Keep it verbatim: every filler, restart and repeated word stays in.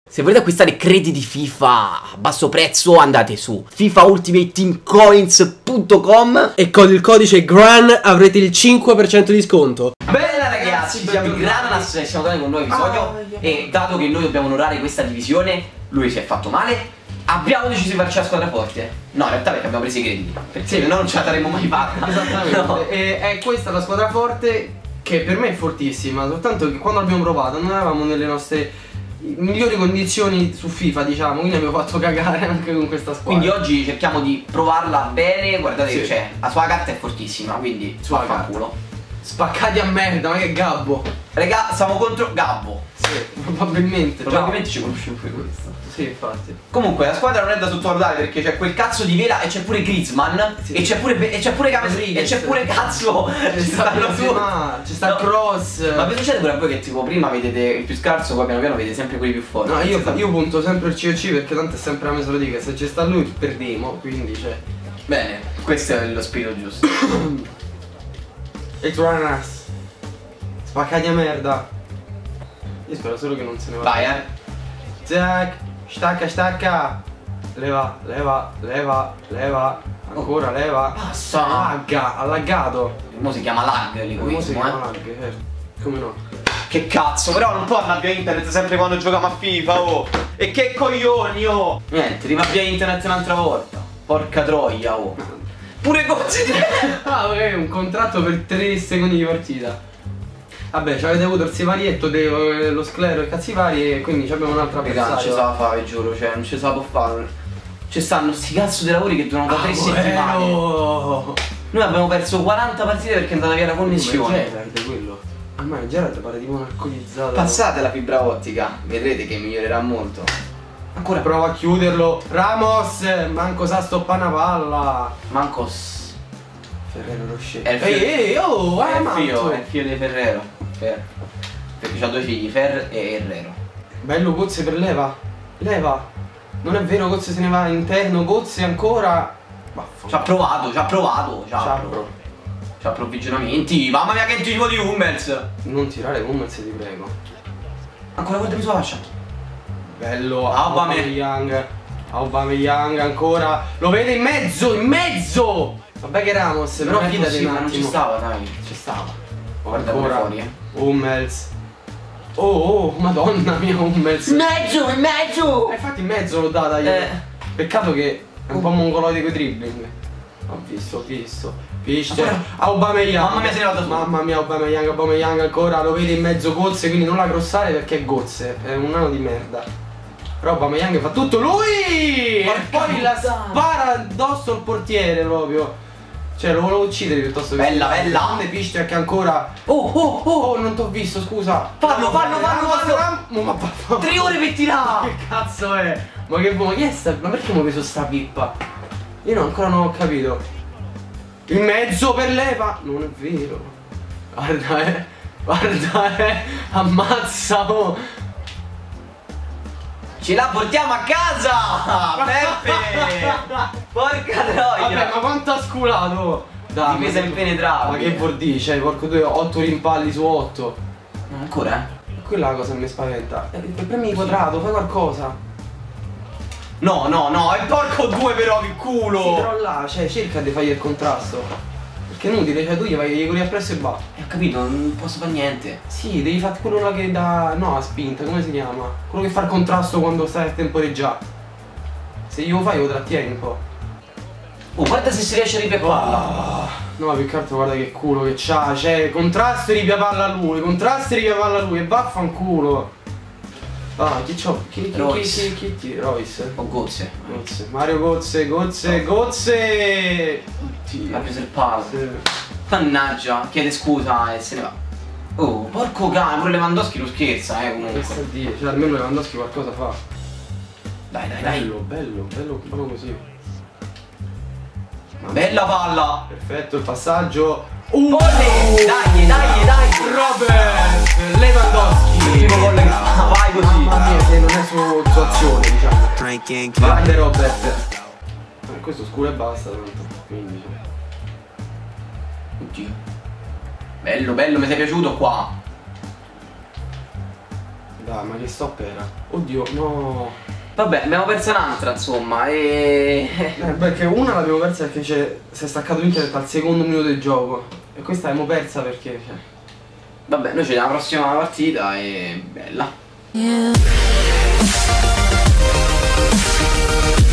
Se volete acquistare crediti FIFA a basso prezzo andate su FIFA Ultimate Team Coins punto com e con il codice GRAN avrete il cinque per cento di sconto. Bella ragazzi, siamo in Granas e siamo tornati con un nuovo episodio ah, e dato che noi dobbiamo onorare questa divisione, lui si è fatto male, abbiamo deciso di farci la squadra forte. No, in realtà perché abbiamo preso i crediti, perché sì, no non ce la saremmo mai fatta. Esattamente, no. E è questa la squadra forte che per me è fortissima, soltanto che quando l'abbiamo provata non eravamo nelle nostre migliori condizioni su FIFA, diciamo, quindi abbiamo fatto cagare anche con questa squadra. Quindi oggi cerchiamo di provarla bene, guardate sì. che c'è, la sua carta è fortissima, quindi sua fa culo. Spaccati a merda, ma che Gabbo. Raga, siamo contro Gabbo. Sì, probabilmente. Probabilmente ci conosciamo pure questo. Sì, infatti. Comunque la squadra non è da sottovalutare perché c'è quel cazzo di Vela e c'è pure Griezmann sì. e c'è pure e c'è pure Camerini e c'è pure cazzo ci stanno su ci sta il cross. Ma vi succede pure a voi che tipo prima vedete il più scarso, poi piano piano vedete sempre quelli più forti? No, io, io punto sempre il C O C perché tanto è sempre la mia solita dica, se ci sta lui perdiamo, quindi c'è. Bene, questo è lo spirito giusto. E Granas spaccati a merda. Io spero solo che non se ne va. Vai eh Zac, stacca stacca. Leva, leva, leva, leva. Ancora leva. Passa. Lagga, ha laggato. Mo si chiama lag l'egoismo, si chiama eh lag, certo. Come no? Che cazzo, però non può andare via internet sempre quando giochiamo a FIFA, oh. E che coglioni, oh. Niente, riva via internet un'altra volta. Porca troia, oh. Pure così. Ah, è un contratto per tre secondi di partita. Vabbè, ci avete avuto il sivarietto dello sclero e cazzi vari e quindi abbiamo un'altra persona. Non ci sa fare, giuro, cioè non ci sa può fare. Ci stanno sti cazzo di lavori che durano da tre ah, settimane. Noi abbiamo perso quaranta partite perché è andata via la connessione. Ma Gerard quello. A me Gerard pare tipo un alcolizzato. Passate la fibra ottica, vedrete che migliorerà molto. Ancora prova a chiuderlo. Ramos, manco sa stoppare una palla. Mancos Ferrero Rocher. È il figlio, ehi, ehi, oh, è, il figlio, è il figlio di Ferrero. Fer. Perché c'ha due figli, Fer e Herrero. Bello Gozze per leva. Leva. Non è vero, Gozze se ne va interno, Gozze ancora. Ci ha provato, ci ha provato. Ci ha provato. C'ha approvvigionamenti. Mamma mia che tipo di Hummels. Non tirare Hummels ti prego. Ancora guardami sulla fascia. Bello, Aubameyang. Aubameyang ancora. Lo vede in mezzo, in mezzo. Vabbè che Ramos, però fidati un attimo. Non ci stava, dai. Ci stava. Guarda ancora fuori, eh. Hummels. Oh, oh, madonna mia Hummels. In mezzo, in mezzo. Eh, infatti in mezzo l'ho data io. Eh. Peccato che è un oh. po' mongoloide coi dribbling. Ho visto, ho visto. Fischia. Aubameyang. Mamma mia se ne vado su. Mamma mia Aubameyang, Aubameyang ancora. Lo vede in mezzo Gozze, quindi non la crossare perché è Gozze. È un nano di merda. Però Aubameyang fa tutto lui. Ma e poi la spara addosso al portiere proprio. Cioè lo volevo uccidere piuttosto che. Bella, bella! Grande Fischia che ancora. Oh, oh, oh! Oh, non t'ho visto, scusa! Fallo, fallo, fallo, fallo! Ma fallo! Tre ore per tirare! Che cazzo è? Ma che ma chi è sta? Ma perché mi ho preso sta pippa? Io no, ancora non ho capito. In mezzo per leva! Non è vero! Guarda eh! Guarda eh! Ammazza! Oh. Ce la portiamo a casa! Peppe! Porca troia! Vabbè, ma quanto ha sculato? Dai, difesa impenetrabile. Ma che vuol dire? Cioè, porco due, otto rimpalli su otto. Ma ancora? Eh? Quella è la cosa che mi spaventa. Eh, premi il quadrato, fai qualcosa. No, no, no, è porco due però, che culo! Sì, però là, cioè, cerca di fare il contrasto. Perché è inutile, cioè tu gli vai, gli corri appresso e va. Eh, ho capito, non posso fare niente. Sì, devi fare quello là che dà. No, a spinta, come si chiama? Quello che fa il contrasto quando stai a temporeggiare. Se glielo fai lo trattieni un po'. Oh, guarda se si riesce a ripiapparla. Oh, no, più che altro guarda che culo che c'ha. Cioè, contrasto e ripiapalla lui, contrasto e ripiapalla lui e vaffanculo. Ah, chi c'ho? Chi chi chi chi chi chi Royce? O Gozze. Gozze. Mario Gozze, Gozze, Gozze. Ha preso il palo. Sì. Mannaggia, chiede scusa e se ne va. Oh, porco cane, pure Lewandowski lo scherza, eh, comunque. Che sta a dire? Cioè, almeno Lewandowski qualcosa fa. Dai, dai, dai. Bello, bello, bello, bello così. Ma bella palla. Perfetto il passaggio. Uh, oh, dai, dai, dai. Robert Lewandowski. Il primo gol che fa, vai così. Mamma mia, se non è su, su azione, diciamo. Grande Robert. Eh, questo scuro e basta, tanto. quindici. Oddio. Bello, bello, mi sei piaciuto qua. Dai, ma che stop era? Oddio, no. Vabbè, abbiamo perso un'altra, insomma, e... Eh, perché una l'abbiamo persa perché si è staccato internet al secondo minuto di gioco. E questa l'abbiamo persa perché... Cioè... Vabbè, noi ci vediamo alla prossima partita e... bella. Yeah.